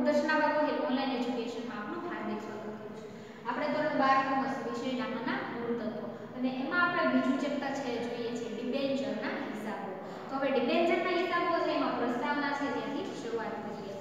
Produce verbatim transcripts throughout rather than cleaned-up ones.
હું દર્શના બાબુ ઓનલાઈન એજ્યુકેશનમાં આપનું હાર્દિક સ્વાગત કરું છું. આપણે ધોરણ બાર કોમર્સ વિષય નામના મૂળ તત્વો અને એમાં આપણે બીજું ચેપ્ટર છે જોઈએ છે ડિબેન્ચરના હિસાબો. તો હવે ડિબેન્ચરના હિસાબો છે એમાં પ્રસ્તાવના છે ત્યાંથી શરૂઆત કરીએ.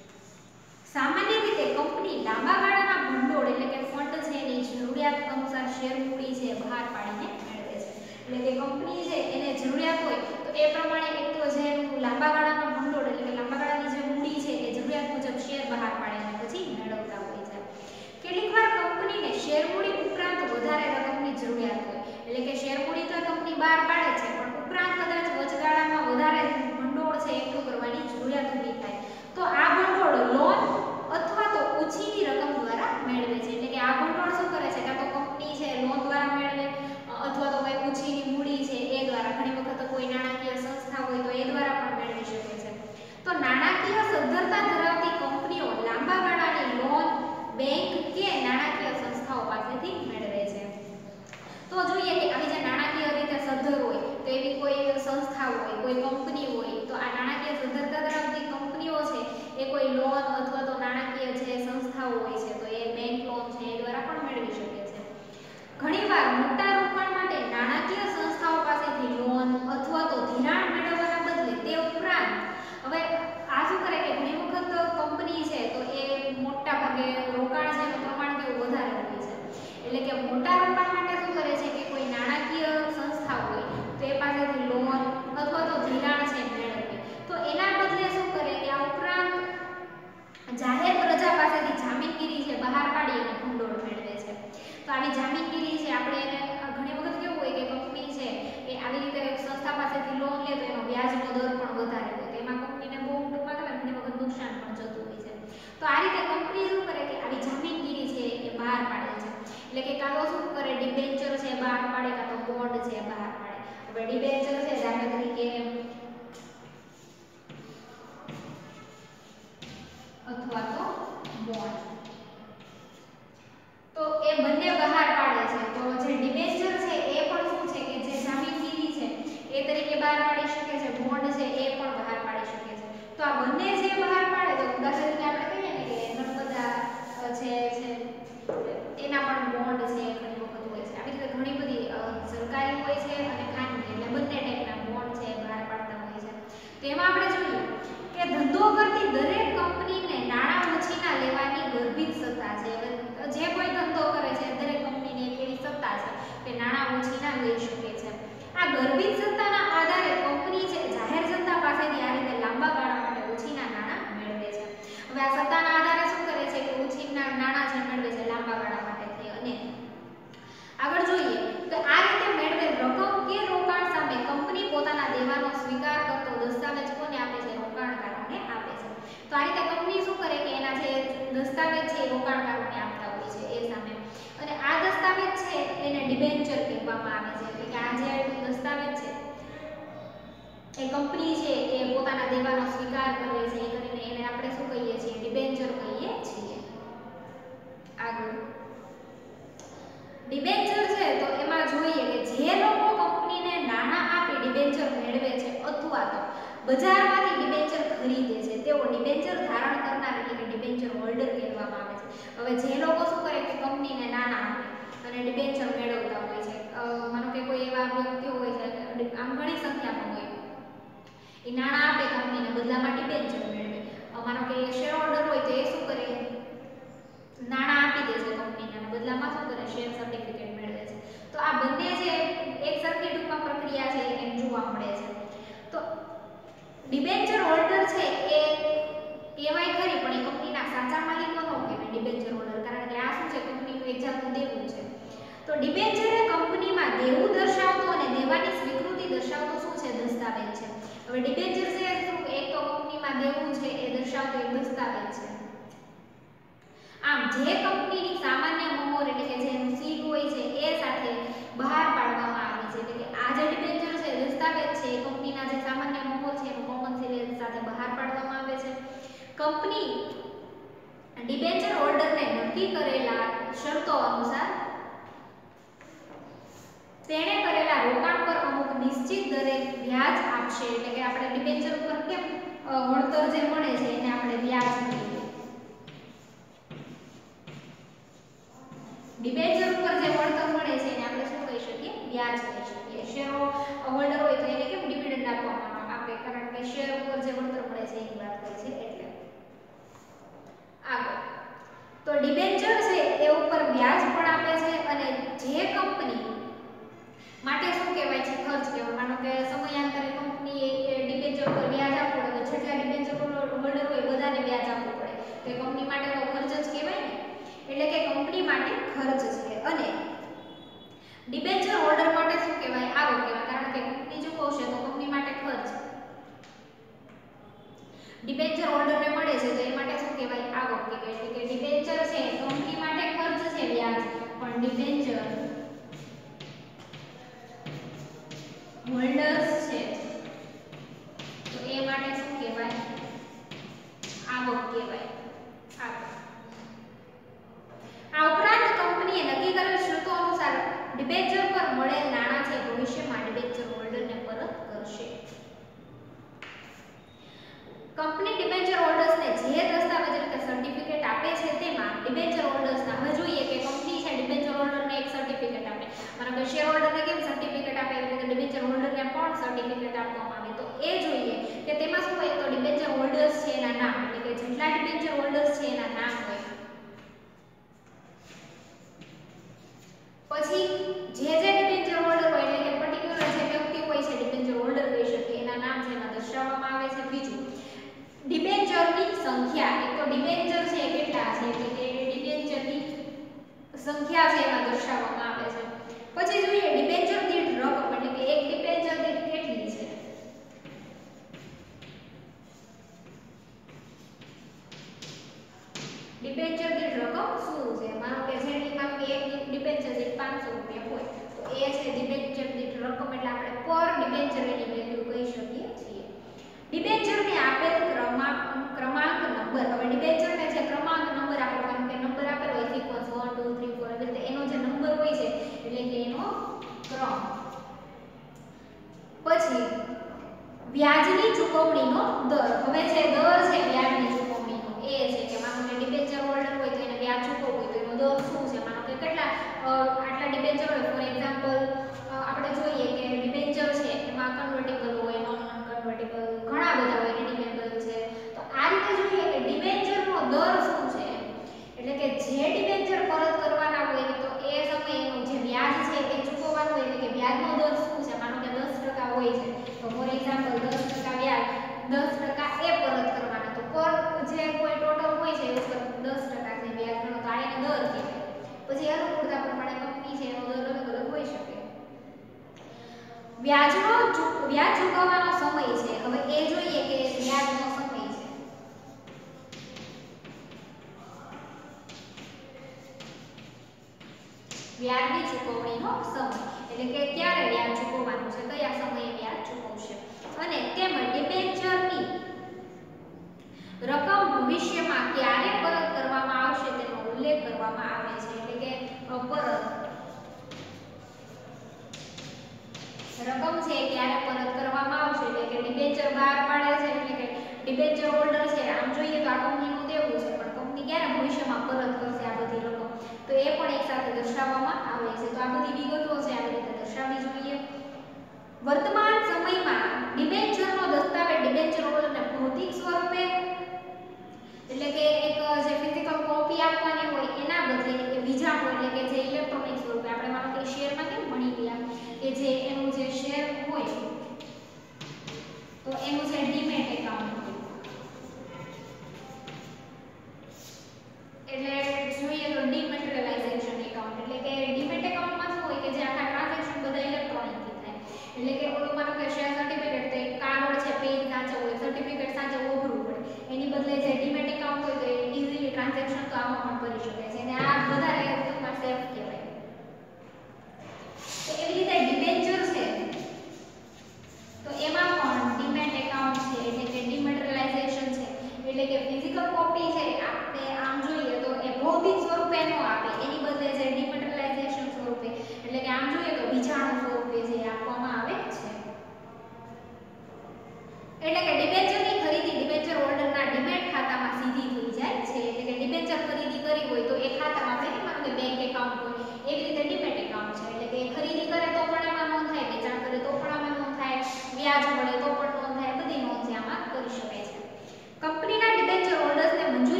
સામાન્ય રીતે કંપની લાંબા ગાળાના ભંડોળ એટલે કે ફંડ છે એની જરૂરિયાત અનુસાર શેર મૂડી છે બહાર પાડીને મેળવે છે. એટલે કે કંપની છે એને જરૂરિયાત હોય તો એ પ્રમાણે એક તો જે લાંબા ગાળાના ભંડોળ એટલે કે લાંબા ગાળાની જે મૂડી છે એ જરૂરિયાત મુજબ શેર બહાર પાડીને પછી મેળવતા હોય છે. કેટલીકવાર કંપનીને શેર મૂડી ઉપરાંત વધારે રકમની જરૂરિયાત હોય એટલે કે શેર મૂડી તો કંપની બહાર પાડે છે પણ ઉપરાંત કદાચ વચગાળામાં વધારે ભંડોળ છે એકઠું કરવાની જરૂરિયાત ઊભી થાય તો આ ભંડોળ લોન અથવા તો ઉછીની રકમ દ્વારા મેળવે છે. એટલે કે આ ભંડોળ શું કરે છે કાં તો કંપની છે લોન દ્વારા મેળવે અથવા તો કોઈ ઉછીની મૂડી છે એ દ્વારા, ઘણી વખત કોઈ નાણાકીય સંસ્થા હોય તો એ દ્વારા પણ મેળવી શકે છે. તો નાણાકીય સદ્ધરતા ધરાવતી કંપનીઓ લાંબા ગાળાની લોન બેંક કે નાણાકીય સંસ્થાઓ પાસેથી મેળવે છે. તો જોઈએ કે આવી જે નાણાકીય રીતે સદ્ધર હોય તો એવી કોઈ સંસ્થા હોય, કોઈ કંપની હોય તો આ નાણાકીય સદ્ધરતા ધરાવતી કંપનીઓ છે એ કોઈ લોન અથવા તો નાણાકીય જે સંસ્થાઓ હોય છે તો એ બેંક લોન છે એ દ્વારા પણ મેળવી શકે છે. ઘણીવાર મોટા રોકાણ માટે નાણાકીય સંસ્થાઓ પાસેથી લોન અથવા તો ધિરાણ મેળવવાના બદલે તે ઉપરાંત હવે આ શું કરે કે ઘણી વખત કંપની છે તો એ મોટા ભાગે રોકાણ છે એનું પ્રમાણ કેવું વધારે હોય છે. એટલે કે મોટા રોકાણ માટે શું કરે છે કે કોઈ નાણાકીય સંસ્થા હોય તો એ પાસેથી લોન અથવા તો ધિરાણ છે મેળવે તો એના બદલે શું કરે કે આ ઉપરાંત જાહેર પ્રજા પાસેથી જામીનગીરી છે બહાર પાડી અને ભંડોળ મેળવે છે. તો આવી જામીનગીરી છે આપણે એને ઘણી વખત કેવું હોય કે કંપની છે એ આવી રીતે સંસ્થા પાસેથી લોન લે તો એનો વ્યાજનો દર પણ વધારે હોય તો એમાં કંપનીને બહુ ટૂંકમાં કહેવાય ઘણી વખત નુકસાન પણ જતું હોય છે. તો આ રીતે કંપની શું કરે કે આવી જામીનગીરી છે એ બહાર પાડે છે. એટલે કે કાં તો શું કરે ડિબેન્ચર છે બહાર પાડે કાં તો બોન્ડ છે બહાર પાડે. હવે ડિબેન્ચર છે દાખલા તરીકે અથવા તો બોન્ડ તો એ બંને બહાર પાડે છે. તો જે ડિબેન્ચર છે એ પણ શું છે કે જે જામીનગીરી છે એ તરીકે બહાર પાડી શકે છે, બોન્ડ છે એ પણ બહાર પાડી શકે છે. તો આ બંને જે બહાર પાડે તો ઉદાહરણ તરીકે આપણે કહીએ ને કે નર્મદા છે છે એના પણ બોન્ડ છે ઘણી વખત હોય છે. આવી રીતે ઘણી બધી સરકારી હોય છે અને ખાનગી એટલે બંને ટાઈપના બોન્ડ છે બહાર પાડતા હોય છે. તો એમાં આપણે જોઈએ કે ધંધો કરતી દરેક કંપનીને નાણાં ઉછીના લેવાની ગર્ભિત સત્તા છે. જે કોઈ ધંધો કરે છે દરેક કંપનીને એક એવી સત્તા છે કે નાણાં ઉછીના લઈ શકે છે. આ ગર્ભિત સત્તાના આધારે કંપની છે જાહેર જનતા પાસેથી આ રીતે લાંબા ગાળા માટે ઉછીના નાણાં મેળવે છે. હવે આ સત્તાના આધારે શું કરે છે કે ઉછીના નાણાં છે મેળવે છે લાંબા ગાળા માટેથી. અને આગળ જોઈએ તો આ રીતે મેળવેલ રકમ કે રોકાણ સામે કંપની પોતાના દેવાનો સ્વીકાર કરતો દસ્તાવેજ કોને આપે છે? રોકાણકારોને આપે છે. તો આ રીતે કંપની શું કરે કે એના જે દસ્તાવેજ છે એ રોકાણકારોને આપતા હોય છે એ સામે. અને આ દસ્તાવેજ છે એને ડિબેન્ચર કહેવામાં આવે છે. એટલે કે આ જે દસ્તાવેજ છે એ કંપની છે એ પોતાના દેવાનો સ્વીકાર કરે છે એ કરીને એને આપણે શું કહીએ છીએ? ડિબેન્ચર કહીએ છીએ. આગળ ડિબેન્ચર છે તો એમાં જોઈએ કે જે લોકો કંપનીને નાણાં આપી ડિબેન્ચર મેળવે છે અથવા તો બજારમાંથી ડિબેન્ચર ખરીદે છે તેઓ ડિબેન્ચર ધારણ કરનાર એટલે કે ડિબેન્ચર હોલ્ડર કહેવામાં આવે છે. હવે જે લોકો શું કરે કે કંપનીને નાણાં આપે અને ડિબેન્ચર મેળવતા હોય છે, માનો કે કોઈ એવા વ્યક્તિઓ હોય છે આમ ઘણી સંખ્યામાં હોય એ નાણાં આપે કંપનીને બદલામાં ડિબેન્ચર મેળવે. માનો કે શેર હોલ્ડર હોય તો એ શું કરે નાણાં આપી દે છે કંપનીને અને બદલામાં શું કરે શેર સર્ટિફિકેટ મેળવે છે. તો આ બંને જે એક સરખી ટૂંકમાં પ્રક્રિયા છે એમ જોવા મળે છે. તો ડિબેન્ચર હોલ્ડર છે એ કહેવાય ખરી પણ એ કંપનીના સાચા માલિકો ન કહેવાય ડિબેન્ચર હોલ્ડર, કારણ કે આ શું છે કંપનીનું એક જાતનું દેવું છે. તો ડિબેન્ચર એ કંપનીમાં દેવું દર્શાવતો અને દેવાની સ્વીકૃતિ દર્શાવતો શું છે? દસ્તાવેજ છે. હવે ડિબેન્ચર છે શું એક તો કંપનીમાં દેવું છે એ દર્શાવતો એક દસ્તાવેજ છે. આમ જે કંપનીની સામાન્ય મહોર એટલે કે જેનું સીલ હોય છે એ સાથે બહાર પાડવામાં આવી છે. એટલે કે આ જે ડિબેન્ચર છે દસ્તાવેજ છે એ કંપનીના જે સામાન્ય મહોર છે એનું કોમન સીલ સાથે બહાર પાડવામાં આવે છે. કંપની ડિબેન્ચર હોલ્ડરને નક્કી કરેલા શરતો અનુસાર તેણે કરેલા રોકાણ પર અમુક નિશ્ચિત દરે વ્યાજ આપશે. એટલે કે આપણે ડિબેન્ચર ઉપર કેમ વળતર જે મળે છે એને આપણે વ્યાજ કહીએ. ડિબેન્ચર ઉપર જે વળતર મળે છે એને આપણે શું કહી શકીએ? વ્યાજ કહી શકીએ. શેર હોલ્ડર હોય તો એને કેમ ડિવિડન્ડ આપવામાં આપે? કારણ કે શેર ઉપર જે વળતર મળે છે એની વાત કરી છે એટલે. આગળ તો ડિબેન્ચર છે એ ઉપર વ્યાજ પણ આપે છે અને જે કંપની માટે શું કહેવાય છે? ખર્ચ કહેવાય. માનો કે સમયાંતરે કંપની ડિબેન્ચર પર વ્યાજ આપવું પડે તો જેટલા ડિબેન્ચર હોલ્ડર હોય બધાને વ્યાજ આપવું પડે તો એ કંપની માટેનો ખર્ચ જ કહેવાય ને. એટલે કે કંપની માટે ખર્ચ છે અને ડિબેન્ચર હોલ્ડર માટે શું કહેવાય? આવક કહેવાય. કારણ કે કંપની ચૂકવશે તો કંપની માટે ખર્ચ. ડિબેન્ચર હોલ્ડરને મળે છે તો એ માટે શું કહેવાય? આવક કહેવાય. એટલે કે ડિબેન્ચર છે કંપની માટે ખર્ચ છે વ્યાજ, પણ ડિબેન્ચર હોલ્ડર્સ છે તો એ માટે શું કહેવાય? આવક કહેવાય. આવક. આ ઉપરાંત કંપનીએ નક્કી કરેલ શરતો અનુસાર ડિબેન્ચર પર મળેલ નાણાં છે ભવિષ્યમાં ડિબેન્ચર હોલ્ડરને પરત કરશે. કંપની ડિબેન્ચર હોલ્ડર્સને જે દસ્તાવેજ એટલે કે સર્ટિફિકેટ આપે છે તેમાં ડિબેન્ચર હોલ્ડર્સના હવે જોઈએ કે કંપની છે ડિબેન્ચર હોલ્ડરને એક સર્ટિફિકેટ આપે. માનો કે શેર હોલ્ડરને કેમ સર્ટિફિકેટ આપે એટલે કે ડિબેન્ચર હોલ્ડરને પણ સર્ટિફિકેટ આપવામાં આવે. તો એ જોઈએ કે તેમાં શું હોય? તો ડિબેન્ચર હોલ્ડર્સ છે એના નામ એટલે કે જેટલા ડિબેન્ચર હોલ્ડર્સ છે એના નામ હોય. પછી જે જે ડિબેન્ચર હોલ્ડર હોય એટલે કે પર્ટિક્યુલર જે વ્યક્તિ હોય છે ડિબેન્ચર હોલ્ડર કહી શકીએ એના નામ છે એમાં દર્શાવવામાં આવે છે. બીજું ડિબેન્ચરની સંખ્યા. એક તો ડિબેન્ચર છે કેટલા છે એટલે કે ડિબેન્ચરની સંખ્યા છે એમાં દર્શાવવામાં આવે છે. પછી જોઈએ ડિબેન્ચર દીઠ રકમ એટલે કે એક ડિબેન્ચર દીઠ કેટલી છે? ડિબેન્ચર દીઠ રકમ શું છે? માનો કે જેની માનો કે એક ડિબેન્ચર દીઠ પાંચસો રૂપિયા હોય તો એ છે ડિબેન્ચર દીઠ રકમ એટલે આપણે પર ડિબેન્ચર એની વેલ્યુ કહી શકીએ છીએ. ડિબેન્ચરને આપેલ ક્રમાંક ક્રમાંક નંબર. હવે ડિબેન્ચરને જે ક્રમાંક નંબર આપવાનો કે નંબર આપેલો હોય sequence one two three four એટલે કે એનો જે નંબર હોય છે એટલે કે એનો ક્રમ. પછી વ્યાજની ચૂકવણીનો દર. હવે જે દર છે વ્યાજની ચૂકવણીનો એ છે કે માનો કે ડિબેન્ચર હોલ્ડર હોય તો એને વ્યાજ ચૂકવવું હોય તો એનો દર શું છે? માનો કે કેટલા આટલા ડિબેન્ચર હોય ફોર એક્ઝામ્પલ આપણે જોઈએ કે ડિબેન્ચર છે એમાં કન્વર્ટેબલ હોય, નોન કન્વર્ટેબલ ઘણા બધા હોય, રિડીમેબલ છે. તો આ રીતે જોઈએ કે ડિબેન્ચરનો દર શું છે એટલે કે જે ડિબેન્ચર પરત કરવાના હોય તો એ સમયે જે વ્યાજ છે એ ચૂકવવાનું હોય એટલે કે વ્યાજનો દર શું છે? માનો કે દસ ટકા હોય છે તો ફોર એક્ઝામ્પલ દસ ટકા વ્યાજ દસ ટકા એ પરત કરવાના. તો પર જે કોઈ ટોટલ હોય છે એ ઉપર દસ ટકા જે વ્યાજ ગણો તો આ એને દર કહેવાય. પછી અનુકૂળતા પ્રમાણે કંપની છે એનો દર અલગ અલગ હોઈ શકે. વ્યાજનો વ્યાજ ચૂકવવાનો સમય છે. હવે એ જોઈએ કે વ્યાજનો સમય છે. વ્યાજની ચૂકવણીનો સમય એટલે કે ક્યારે વ્યાજ ચૂકવવાનું છે, કયા સમયે વ્યાજ ચૂકવશે. અને તેમજ ડિબેન્ચરની રકમ ભવિષ્યમાં ક્યારે પરત કરવામાં આવશે તેનો ઉલ્લેખ કરવામાં આવે છે. એટલે કે પરત રકમ છે ક્યારે પરત કરવામાં આવશે એટલે કે ડિબેન્ચર બહાર પાડે છે એટલે કે ડિબેન્ચર હોલ્ડર છે આમ જોઈએ તો આ કંપનીનું દેવું છે પણ કંપની ક્યારે ભવિષ્યમાં પરત કરશે આ બધી રકમ તો એ પણ એક સાથે દર્શાવવામાં આવે છે. તો આ બધી વિગતો છે આવી રીતે દર્શાવવી જોઈએ. વર્તમાન સમયમાં ડિબેન્ચરનો દસ્તાવેજ ડિબેન્ચર હોલ્ડરને ભૌતિક સ્વરૂપે એટલે કે એક જે ફિઝિકલ કોપી આપવાની હોય એના બદલે કે બીજા એટલે કે જે ઇલેક્ટ્રોનિક સ્વરૂપે આપણે માનો કે શેરમાં કેમ ભણી ગયા કે જે એનું જે શેર હોય તો એનું જે ડીમેટ એકાઉન્ટ હોય એટલે જોઈએ તો ડીમેટેરિયલાઇઝેશન એકાઉન્ટ એટલે કે ડીમેટ એકાઉન્ટમાં શું હોય કે જે આખા ટ્રાન્ઝેક્શન બધા ઇલેક્ટ્રોનિકલી થાય. એટલે કે ઓલું માનો કે શેર સર્ટિફિકેટ તો એક કાગળ છે પેજ સાચવવું હોય સર્ટિફિકેટ સાચવવું અઘરું પડે એની બદલે જે ડીમેટ એકાઉન્ટ હોય તો એ ઈઝીલી ટ્રાન્ઝેક્શન તો આમાં પણ કરી શકે છે અને આ વધારે ટૂંકમાં સેફ કહેવાય. તો એવી રીતે ડિબેન્ચર છે તો એમાં પણ ડીમેટ એકાઉન્ટ છે એટલે કે ડીમેટ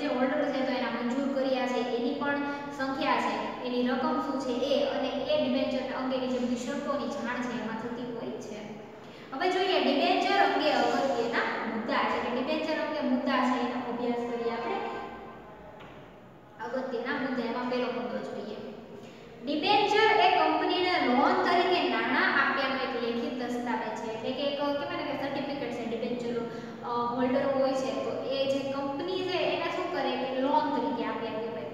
ડિબેન્ચર હોલ્ડર છે તો એના મંજૂર કર્યા છે એની પણ સંખ્યા છે, એની રકમ શું છે એ, અને એ ડિબેન્ચર અંગેની જે બધી શરતોની જાણ છે એમાં થતી હોય છે. હવે જોઈએ ડિબેન્ચર અંગે અગત્યના મુદ્દા છે કે ડિબેન્ચર અંગે મુદ્દા છે એનો અભ્યાસ કરીએ આપણે. અગત્યના મુદ્દા એમાં પહેલો મુદ્દો જોઈએ. ડિબેન્ચર એ કંપનીને લોન તરીકે નાણાં આપ્યાનો એક લેખિત દસ્તાવેજ છે, એટલે કે એક કહેવાય ને કે સર્ટિફિકેટ છે. ડિબેન્ચર હોલ્ડર હોય છે તો એ જે કંપની છે એને શું કરે કે લોન તરીકે આપ્યા કહેવાય.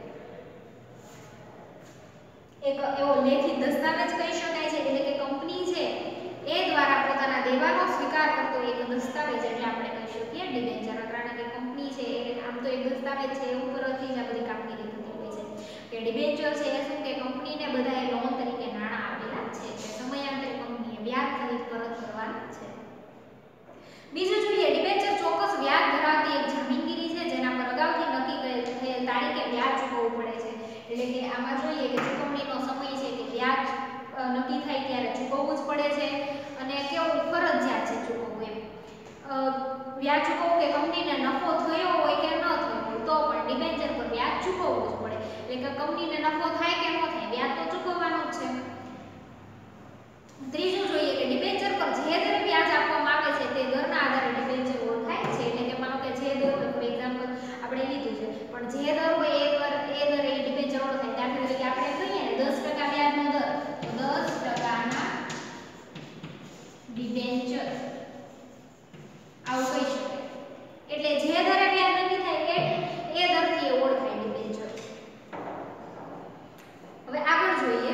એક એવો લેખિત દસ્તાવેજ કહી શકાય છે, એટલે કે કંપની છે એ દ્વારા પોતાના દેવાનો સ્વીકાર કરતો એક દસ્તાવેજ એટલે આપણે કહી શકીએ ડિબેન્ચર. કારણ કે કંપની છે એ આમ તો એક દસ્તાવેજ છે એ ઉપરથી જ આ બધી કામગીરી થતી હોય છે કે ડિબેન્ચર છે એ શું કે કંપનીને બધાએ લોન તરીકે નાણાં આપેલા છે કે સમયાંતરે કંપનીએ વ્યાજ સહિત પરત કરવાના છે. બીજું જોઈએ ડિબેન્ચર ચોક્કસ વ્યાજ ધરાવતી એક જામીનગીરી છે જેના પર અગાઉથી નક્કી થયેલ તારીખે વ્યાજ ચૂકવવું પડે છે. એટલે કે આમાં જોઈએ કે ચૂકવણીનો સમય છે કે વ્યાજ નક્કી થાય ત્યારે ચૂકવવું જ પડે છે, અને કેવું ફરજિયાત છે ચૂકવવું એમ. વ્યાજ ચૂકવવું કે કંપનીને નફો થયો હોય કે ન થયો હોય તો પણ ડિબેન્ચર પર વ્યાજ ચૂકવવું જ પડે. એટલે કે કંપનીને નફો થાય કે ન થાય વ્યાજ તો ચૂકવવાનું જ છે. ત્રીજું જોઈએ કે ડિબેન્ચર પર જે દર વ્યાજ આપવામાં આવે છે તે દરના આધારે ડિબેન્ચર ઓળખાય છે. એટલે કે માનો કે જે દર ફોર એક્ઝામ્પલ આપણે લીધું છે પણ જે દર હોય એ દર એ દર એ ડિબેન્ચર ઓળખાય. દાખલા તરીકે આપણે કહીએ ને દસ ટકા વ્યાજનો દર તો દસ ટકાના ડિબેન્ચર આવું કહી શકાય. એટલે જે દરે વ્યાજ નક્કી થાય એ એ દરથી ઓળખાય ડિબેન્ચર. હવે આગળ જોઈએ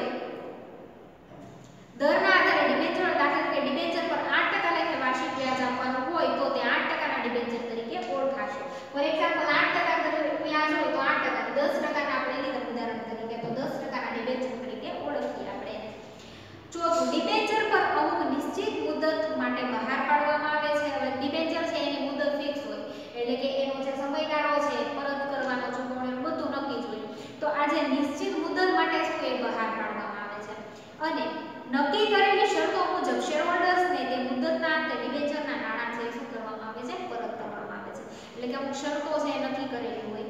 દરના આધારે ડિબેન્ચર. દાખલા તરીકે ડિબેન્ચર પર આઠ ટકા લેખે વાર્ષિક વ્યાજ આપવાનું હોય તો તે આઠ ટકાના ડિબેન્ચર તરીકે ઓળખાશે. ફોર એક્ઝામ્પલ આઠ ટકા વ્યાજ હોય તો આઠ ટકા દસ ટકાના આપણે લીધા ઉદાહરણ તરીકે તો દસ ટકાના ડિબેન્ચર તરીકે ઓળખીએ આપણે. ચોથું ડિબેન્ચર પર અમુક નિશ્ચિત મુદત માટે બહાર પાડવામાં આવે છે. હવે ડિબેન્ચર છે એની મુદત ફિક્સ હોય, એટલે કે એનો જે સમયગાળો છે પરત કરવાનો ચૂકવણીનું બધું નક્કી જ હોય. તો આ જે નિશ્ચિત મુદત માટે શું એ બહાર પાડવામાં આવે છે, અને નક્કી કરેલી શરતો મુજબ શેરહોલ્ડર્સને તે મુદતના અંતે ડિબેન્ચરના નાણાં છે શું કરવામાં આવે છે પરત કરવામાં આવે છે. એટલે કે અમુક શરતો છે નક્કી કરેલી હોય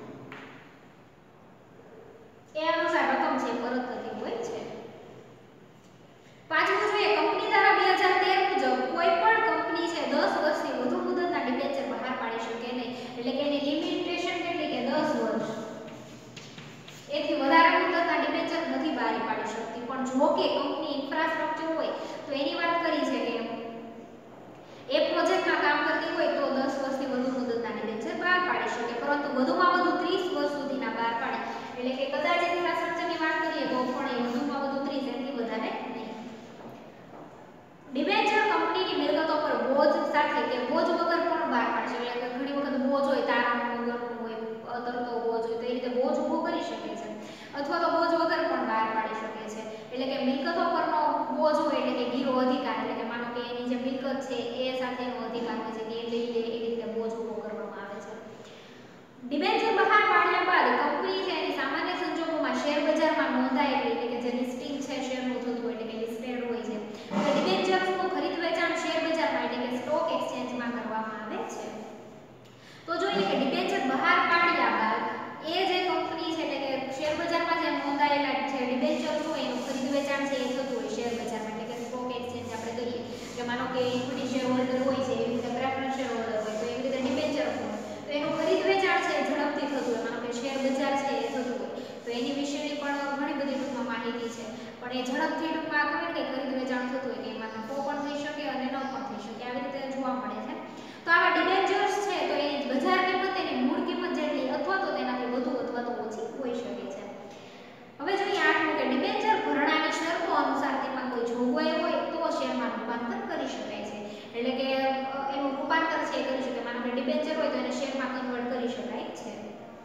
એ અનુસાર રકમ છે પરત થતી હોય છે. પાંચમું જોઈએ કંપની ધારા બે હજાર તેર મુજબ કોઈ પણ કંપની છે દસ વર્ષથી વધુ મુદતના ડિબેન્ચર બહાર પાડી શકે નહીં. એટલે કે એની લિમિટેશન કેટલી કે દસ વર્ષ. એથી વધારે મુદતના ડિબેન્ચર નથી બહાર પાડી શકતી. પણ જો કે કંપની ઇન્ફ્રાસ્ટ્રક્ચર હોય તો એની વાત કરી છે કે એ પ્રોજેક્ટમાં કામ કરતી હોય તો દસ વર્ષથી વધુ મુદતના ડિબેન્ચર બહાર પાડી શકે, પરંતુ વધુમાં વધુ ત્રીસ વર્ષ સુધીના બહાર પાડે. એટલે કે કદાચ ઇન્ફ્રાસ્ટ્રક્ચરની વાત કરીએ તો પણ એ વધુમાં વધુ ત્રીસ એથી વધારે નહીં. ડિબેન્ચર કંપનીની મિલકતો પર બોજ સાથે કે બોજ વગર પણ બહાર પાડશે. એટલે કે ઘણી વખત બોજ હોય તારણ વગરનું હોય, તરતો બોજ હોય તો એ રીતે બોજ ઊભો કરી શકે છે, અથવા તો બોજ વગર પણ બહાર પાડી શકે છે. એટલે કે મિલકતો પરનો બોજ હોય એટલે કે ગીરો અધિકાર. એટલે કે માનો કે એની જે મિલકત છે એ સાથેનો અધિકાર હોય છે કે એ લઈ લે એ રીતે બોજ ઊભો કરવામાં આવે છે. ડિબેન્ચર બહાર પાડ્યા બાદ કંપની છે એની સામાન્ય સંજોગોમાં શેર બજારમાં નોંધાયેલી એટલે કે જે લિસ્ટિંગ છે શેરનું થતું હોય એટલે કે લિસ્ટેડ હોય છે. ડિબેન્ચર્સનું ખરીદ વેચાણ શેર બજારમાં એટલે કે સ્ટોક એક્સચેન્જમાં કરવામાં આવે છે. તો જોઈએ કે ડિબેન્ચર બહાર પાડ્યા બાદ એ જે કંપની છે એટલે કે શેર બજારમાં જે નોંધાયેલા છે ડિબેન્ચર્સ હોય એનું ખરીદ વેચાણ છે એ થતું હોય શેર બજારમાં એટલે કે સ્ટોક એક્સચેન્જ આપણે કહીએ કે માનો કે ઇક્વિટી શેર હોલ્ડર હોય છે એવી રીતે પ્રેફરન્સ શેર હોલ્ડર હોય તો એવી રીતે ડિબેન્ચર હોય તો એનું ખરીદ વેચાણ છે ઝડપથી થતું હોય. માનો કે શેર બજાર છે એ થતું હોય તો એની વિશેની પણ ઘણી બધી ટૂંકમાં માહિતી છે. પણ એ ઝડપથી ટૂંકમાં કહે કે ખરીદ વેચાણ થતું હોય કે એમાં નફો પણ થઈ શકે અને ન પણ થઈ શકે આવી રીતે જોવા મળે છે. તો આવા ડિબેન્ચર્સ છે તો એની બજાર કિંમત એની મૂળ કિંમત જેટલી અથવા તો તેનાથી વધુ અથવા તો ઓછી હોઈ શકે છે. હવે જોઈએ આઠમું કે ડિબેન્ચર ભરણાની શરતો અનુસાર તેમાં કોઈ જોગવાઈ હોય તો શેરમાં રૂપાંતર કરી શકાય છે. એટલે કે એનું રૂપાંતર છે એ કરી શકાય. માનો કે ડિબેન્ચર હોય તો એને શેરમાં કન્વર્ટ કરી શકાય છે.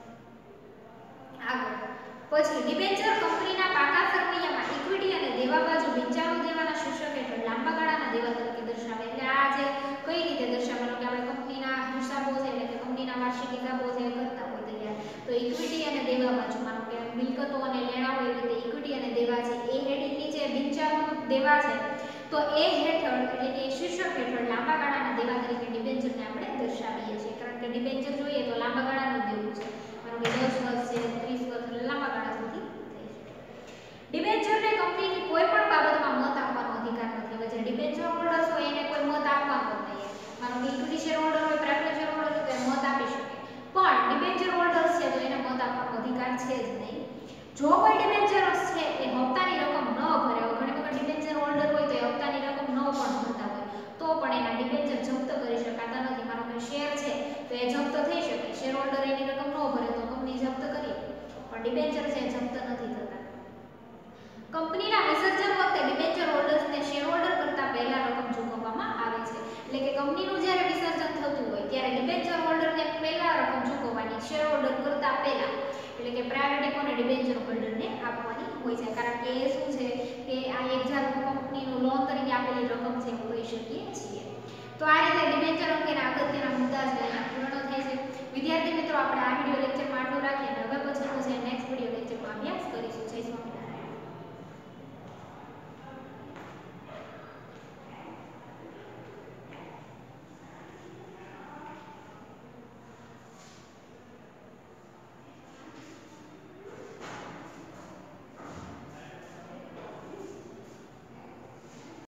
આગળ પછી ડિબેન્ચર કંપનીના પાકા સરવૈયામાં ઇક્વિટી અને દેવા બાજુ બિનચાલુ દેવાના શીર્ષક હેઠળ લાંબા ગાળાના દેવા તરીકે દર્શાવે. એટલે આ જે કઈ રીતે દર્શાવવાનો કે આપણે કંપનીના હિસાબો છે એટલે કે કંપનીના વાર્ષિક હિસાબો છે કરતા હોય તૈયાર તો ઇક્વિટી અને દેવા બાજુ માનો કે મિલકતો અને લેણાઓ એવી રીતે ઇક્વિટી અને દેવા છે એ હેડિંગ નીચે બિનચાલુ દેવા છે તો એ હેઠળ એટલે કે શીર્ષક હેઠળ લાંબા ગાળાના દેવા તરીકે ડિબેન્ચરને આપણે દર્શાવીએ છીએ, કારણ કે ડિબેન્ચર જોઈએ તો લાંબા ગાળાનું દેવું છે, કારણ કે દસ વર્ષ છે, ત્રીસ વર્ષ લાંબા ગાળા સુધી થઈ શકે. ડિબેન્ચરને કંપનીની કોઈ પણ બાબતમાં મત આપવાનો અધિકાર નથી. હવે જે ડિબેન્ચર હોલ્ડર્સ હોય એને કોઈ મત આપવાનો નથી. માનો કે ઇક્વિટી શેર હોલ્ડર હોય, પ્રેફરન્સ શેર હોલ્ડર હોય તો મત આપી શકે, પણ ડિબેન્ચર હોલ્ડર્સ છે તો એને મત આપવાનો અધિકાર છે જ નહીં. જો કોઈ ડિબેન્ચર્સ છે એ હપ્તાની રકમ ન ભરે, ઘણી વખત ડિબેન્ચર હોલ્ડર હોય તો એ હપ્તાની રકમ ન પણ ભરતા હોય તો પણ એના ડિબેન્ચર જપ્ત કરી શકાતા નથી. માનો કે શેર છે તો એ જપ્ત થઈ શકે, શેર હોલ્ડર એની રકમ ન ભરે તો કંપની જપ્ત કરી, પણ ડિબેન્ચર છે એ જપ્ત નથી થતા. કંપનીના વિસર્જન વખતે ડિબેન્ચર હોલ્ડર્સને શેર હોલ્ડર કરતા પહેલા રકમ ચૂકવવામાં આવે છે. એટલે કે કંપનીનું જ્યારે વિસર્જન થતું હોય ત્યારે ડિબેન્ચર હોલ્ડરને પહેલા રકમ ચૂકવવાની, શેર હોલ્ડર કરતા પહેલા, એટલે કે પ્રાયોરિટી કોને ડિબેન્ચર હોલ્ડરને આપવાની હોય છે, કારણ કે એ શું છે કે આ એક જાતનું કંપનીનું લોન તરીકે આપેલી રકમ છે એવું કહી શકીએ છીએ. તો આ રીતે ડિબેન્ચર અંગેના અગત્યના મુદ્દા છે એના પૂર્ણ થાય છે. વિદ્યાર્થી મિત્રો, આપણે આ વિડિયો લેક્ચરમાં આટલું રાખીએ અને હવે પછીનું છે નેક્સ્ટ વિડિયો લેક્ચરમાં અભ્યાસ કરીશું. જય સ્વામિનારાયણ.